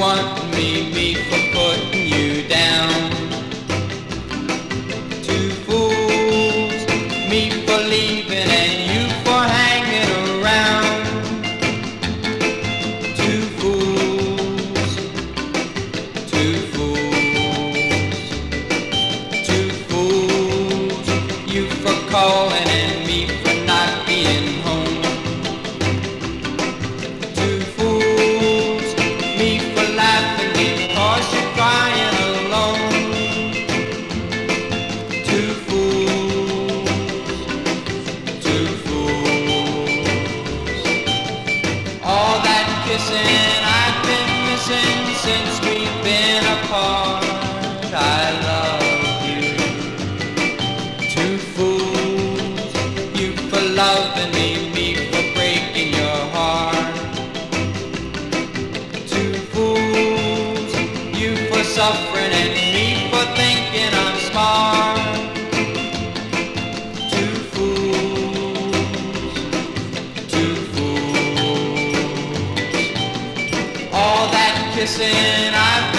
wanting me for putting you down. Two fools, me for leaving and you for hanging around. Two fools, two fools, two fools, you for calling and me for not being home. Two fools, me for laughing because you're crying alone. Two fools, two fools. All that kissing I've been missing since we've been apart. I love you. Two fools, you for loving me for breaking your heart. Two fools, you for suffering and me for thinking I'm smart. Two fools, two fools. All that kissing I've